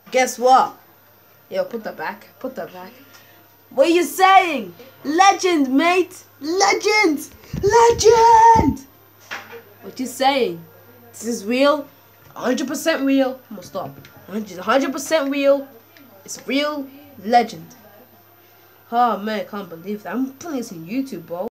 Guess what? Yo, put that back. Put that back. What are you saying? Legend, mate. Legend. Legend. What you saying? This is real. 100% real. I'm gonna stop. 100% real. It's real legend. Oh man, I can't believe that. I'm putting this on YouTube, bro.